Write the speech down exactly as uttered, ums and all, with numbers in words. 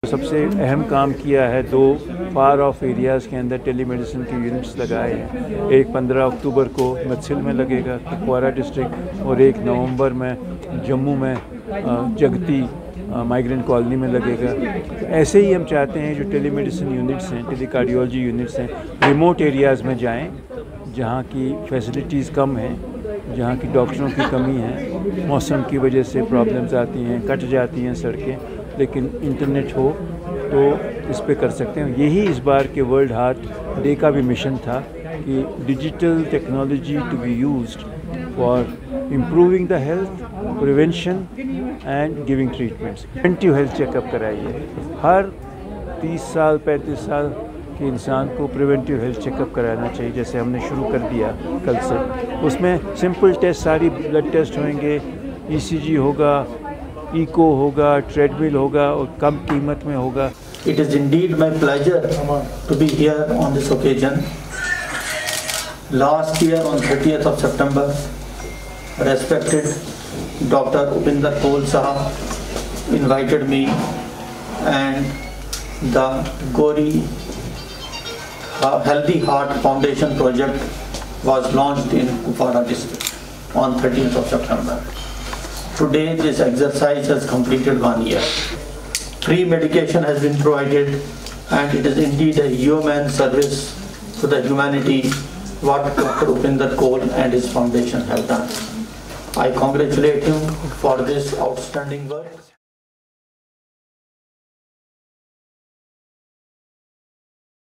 سب سے اہم کام کیا ہے، دو فار آف ایریاز کے اندر ٹیلی میڈیسن کے یونٹس لگائے ہیں. ایک پندرہ اکتوبر کو مدسل میں لگے گا کپوارہ ڈسٹرکٹ، اور ایک نومبر میں جموں میں جگتی مائیگرینٹ کالونی میں لگے گا. ایسے ہی ہم چاہتے ہیں جو ٹیلی میڈیسن یونٹس ہیں، ٹیلی کارڈیولوجی یونٹس ہیں، ریموٹ ایریاز میں جائیں جہاں کی فیسلٹیز کم ہیں، جہاں کی ڈاکٹروں کی کمی ہے، موسم کی وجہ سے پرابلمز آتی ہیں، کٹ جاتی ہیں سڑکیں، لیکن انٹرنیٹ ہو تو اس پہ کر سکتے ہیں. یہی اس بار کے ورلڈ ہارٹ ڈے کا بھی مشن تھا کہ digital technology to be used for improving the health, prevention and giving treatments. Preventive health check up کرائیے. ہر تیس سال پینتیس سال کے انسان کو پریونٹیو ہیلتھ چیک اپ کرانا چاہیے، جیسے ہم نے شروع کر دیا کل سے. اس میں سمپل ٹیسٹ، ساری بلڈ ٹیسٹ ہوئیں گے، ای سی جی ہوگا، ایکو ہوگا، ٹریڈ مل ہوگا، اور کم قیمت میں ہوگا. It is indeed my pleasure to be here on this occasion. Last year on thirtieth of September, respected Doctor Upinder Kaul Sahab invited me, and the Gori Healthy Heart Foundation project was launched in Kupwara district on thirtieth of September. Today this exercise has completed one year. Free medication has been provided, and it is indeed a human service to the humanity what Doctor Upinder Kaul and his foundation have done. I congratulate him for this outstanding work.